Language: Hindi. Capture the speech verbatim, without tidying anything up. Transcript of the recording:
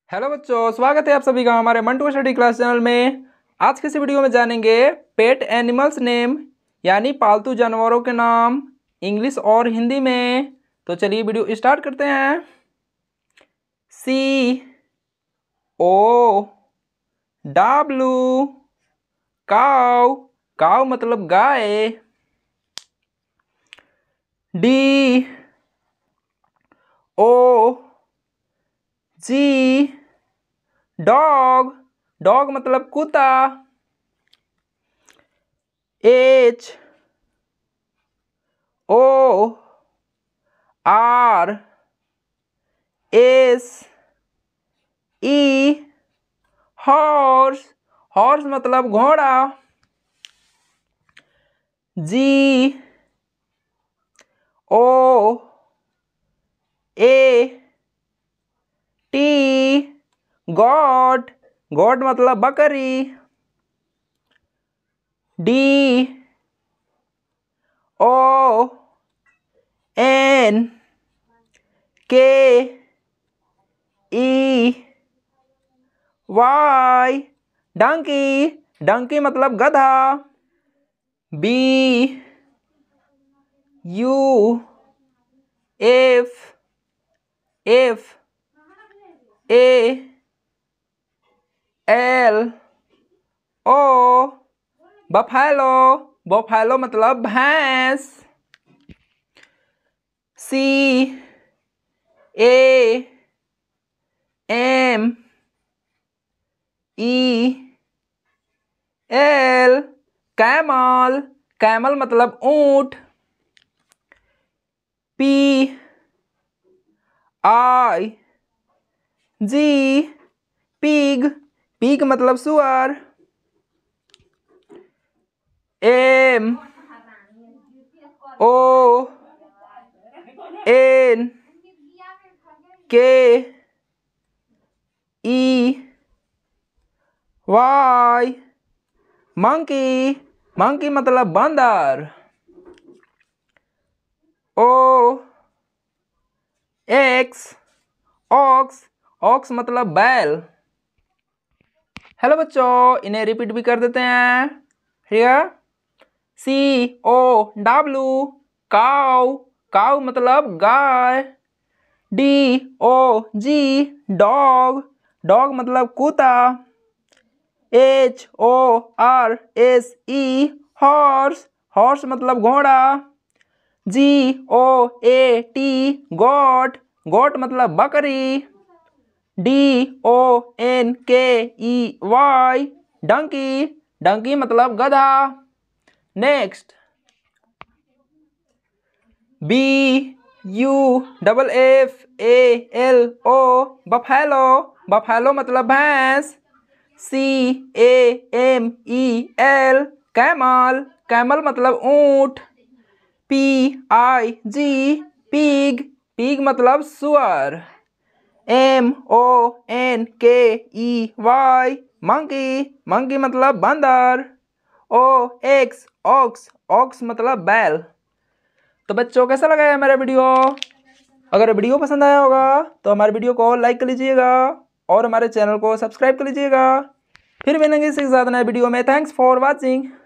हेलो बच्चों, स्वागत है आप सभी का हमारे मंटू स्टडी क्लास चैनल में। आज के इस वीडियो में जानेंगे पेट एनिमल्स नेम यानी पालतू जानवरों के नाम इंग्लिश और हिंदी में। तो चलिए वीडियो स्टार्ट करते हैं। सी ओ डब्लू काऊ, काऊ मतलब गाय। D O G dog, dog मतलब कुत्ता। H O R S E horse, horse मतलब घोड़ा। G O A T goat, goat मतलब बकरी। डी ओ एन के ई वाई डंकी, डंकी मतलब गधा। B U F F A L O buffalo, buffalo मतलब भैंस। C A M E L camel, camel मतलब ऊंट। P I G pig, pig मतलब सुअर। एम ओ एन के ई वाई मंकी, मंकी मतलब बंदर। ओ एक्स ऑक्स, ऑक्स मतलब बैल। हेलो बच्चों, इन्हें रिपीट भी कर देते हैं। ठीक है। सी ओ डब्लू काऊ, काऊ मतलब गाय। D O G dog, dog मतलब कुत्ता। H O R S E horse, horse मतलब घोड़ा। G O A T goat, goat मतलब बकरी। डी ओ एन के ई वाई डंकी, डंकी मतलब गधा। Next B U double F A L O buffalo, buffalo मतलब भैंस। C A M E L camel, camel मतलब ऊंट। P I G pig, pig मतलब सुअर। एम ओ एन के ई वाई मंकी, मंकी मतलब बंदर। ओ एक्स ऑक्स, ऑक्स मतलब बैल। तो बच्चों कैसा लगा है हमारा वीडियो? अगर वीडियो पसंद आया होगा तो हमारे वीडियो को लाइक कर लीजिएगा और हमारे चैनल को सब्सक्राइब कर लीजिएगा। फिर मिलेंगे इसके साथ नए वीडियो में। Thanks for watching.